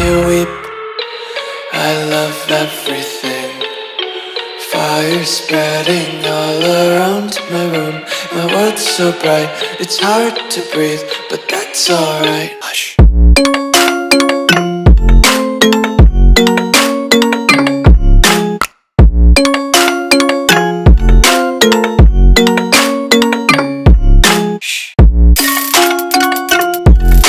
you weep. I love everything. Fire spreading all around my room. My world's so bright, it's hard to breathe, but that's alright.